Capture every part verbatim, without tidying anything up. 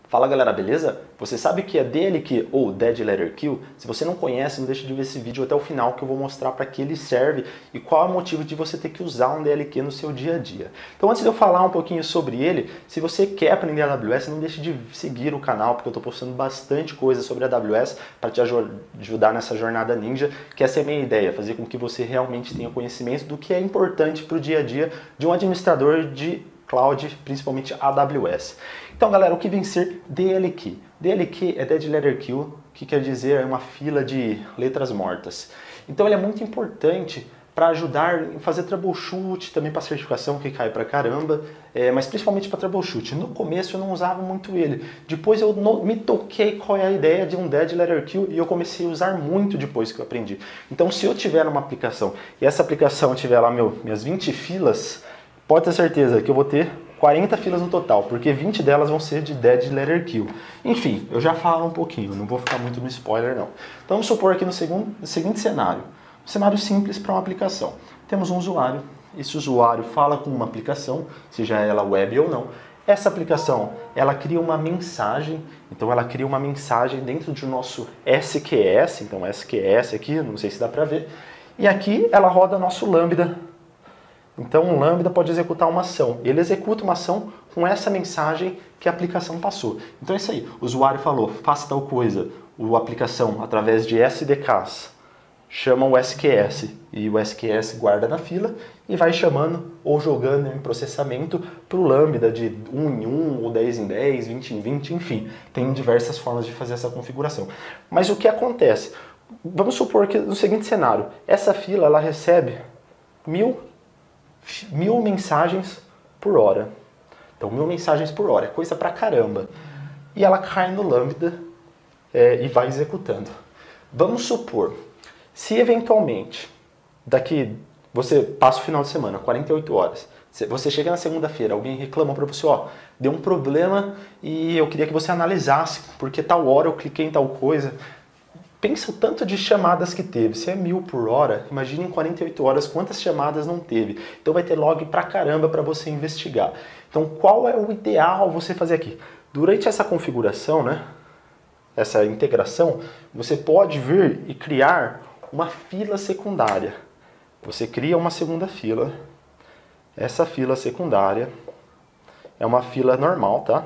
Fala galera, beleza? Você sabe o que é D L Q ou Dead Letter Kill? Se você não conhece, não deixa de ver esse vídeo até o final que eu vou mostrar para que ele serve e qual é o motivo de você ter que usar um D L Q no seu dia a dia. Então antes de eu falar um pouquinho sobre ele, se você quer aprender A W S, não deixe de seguir o canal porque eu estou postando bastante coisa sobre A W S para te ajudar nessa jornada ninja, que essa é a minha ideia, fazer com que você realmente tenha conhecimento do que é importante para o dia a dia de um administrador de cloud, principalmente A W S. Então galera, o que vem ser D L Q? D L Q é Dead Letter Kill, que quer dizer uma fila de letras mortas. Então ele é muito importante para ajudar em fazer troubleshoot, também para certificação que cai pra caramba, é, mas principalmente para troubleshoot. No começo eu não usava muito ele, depois eu no, me toquei qual é a ideia de um Dead Letter Kill e eu comecei a usar muito depois que eu aprendi. Então se eu tiver uma aplicação e essa aplicação tiver lá meu, minhas vinte filas, pode ter certeza que eu vou ter quarenta filas no total, porque vinte delas vão ser de Dead Letter Kill. Enfim, eu já falo um pouquinho, não vou ficar muito no spoiler não. Então vamos supor aqui no, segundo, no seguinte cenário, um cenário simples para uma aplicação. Temos um usuário, esse usuário fala com uma aplicação, seja ela web ou não. Essa aplicação, ela cria uma mensagem, então ela cria uma mensagem dentro do nosso S Q S, então S Q S aqui, não sei se dá para ver, e aqui ela roda nosso Lambda. Então um Lambda pode executar uma ação. Ele executa uma ação com essa mensagem que a aplicação passou. Então é isso aí. O usuário falou, faça tal coisa. A aplicação, através de S D Ks, chama o S Q S. E o S Q S guarda na fila e vai chamando ou jogando em processamento para o Lambda de um em um, ou dez em dez, vinte em vinte, enfim. Tem diversas formas de fazer essa configuração. Mas o que acontece? Vamos supor que no seguinte cenário, essa fila ela recebe mil mil mensagens por hora. Então, mil mensagens por hora, é coisa pra caramba. E ela cai no Lambda é, e vai executando. Vamos supor, se eventualmente, daqui, você passa o final de semana, quarenta e oito horas, você chega na segunda-feira, alguém reclama pra você, ó, deu um problema e eu queria que você analisasse, porque tal hora eu cliquei em tal coisa. Pensa o tanto de chamadas que teve. Se é mil por hora, imagine em quarenta e oito horas quantas chamadas não teve. Então vai ter log pra caramba para você investigar. Então qual é o ideal você fazer aqui? Durante essa configuração, né, essa integração, você pode vir e criar uma fila secundária. Você cria uma segunda fila. Essa fila secundária é uma fila normal, tá?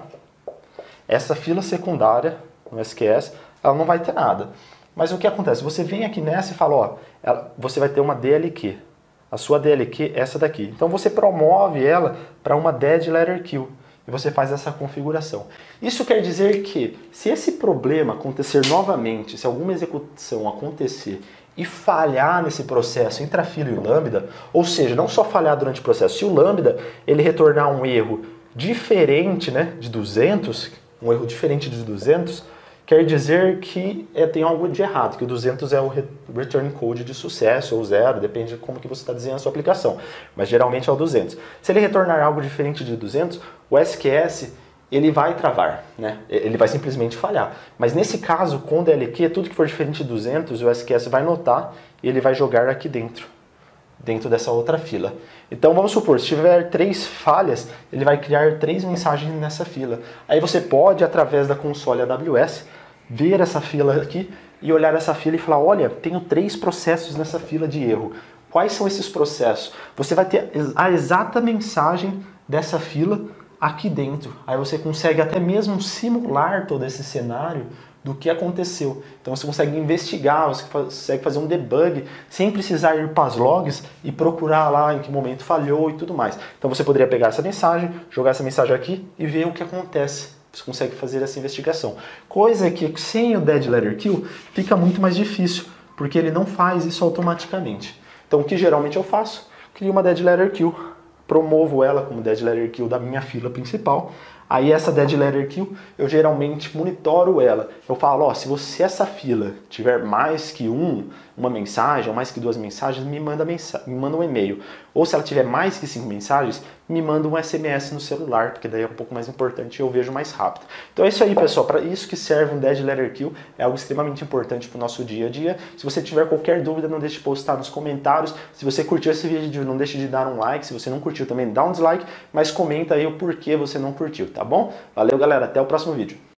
Essa fila secundária, no S Q S, ela não vai ter nada. Mas o que acontece? Você vem aqui nessa e fala, ó, ela, você vai ter uma D L Q. A sua D L Q é essa daqui. Então você promove ela para uma Dead Letter Kill. E você faz essa configuração. Isso quer dizer que, se esse problema acontecer novamente, se alguma execução acontecer e falhar nesse processo entre a fila e o Lambda, ou seja, não só falhar durante o processo, se o Lambda ele retornar um erro diferente, né, de duzentos, um erro diferente de duzentos, quer dizer que é, tem algo de errado, que o duzentos é o return code de sucesso ou zero, depende de como que você está desenhando a sua aplicação, mas geralmente é o duzentos. Se ele retornar algo diferente de duzentos, o S Q S ele vai travar, né? Ele vai simplesmente falhar. Mas nesse caso, com o D L Q, tudo que for diferente de duzentos, o S Q S vai notar e ele vai jogar aqui dentro, dentro dessa outra fila. Então vamos supor, se tiver três falhas, ele vai criar três mensagens nessa fila. Aí você pode, através da console A W S, ver essa fila aqui e olhar essa fila e falar, olha, tenho três processos nessa fila de erro. Quais são esses processos? Você vai ter a exata mensagem dessa fila aqui dentro. Aí você consegue até mesmo simular todo esse cenário do que aconteceu. Então você consegue investigar, você consegue fazer um debug sem precisar ir para as logs e procurar lá em que momento falhou e tudo mais. Então você poderia pegar essa mensagem, jogar essa mensagem aqui e ver o que acontece. Você consegue fazer essa investigação. Coisa que sem o Dead Letter Kill fica muito mais difícil, porque ele não faz isso automaticamente. Então o que geralmente eu faço? Crio uma Dead Letter Kill, promovo ela como Dead Letter Kill da minha fila principal. Aí essa Dead Letter Kill, eu geralmente monitoro ela. Eu falo, ó, se você essa fila tiver mais que um, uma mensagem, ou mais que duas mensagens, me manda, mensa me manda um e-mail. Ou se ela tiver mais que cinco mensagens, me manda um S M S no celular, porque daí é um pouco mais importante e eu vejo mais rápido. Então é isso aí, pessoal. Para isso que serve um Dead Letter Kill, é algo extremamente importante para o nosso dia a dia. Se você tiver qualquer dúvida, não deixe de postar nos comentários. Se você curtiu esse vídeo, não deixe de dar um like. Se você não curtiu também, dá um dislike, mas comenta aí o porquê você não curtiu, tá bom? Valeu, galera. Até o próximo vídeo.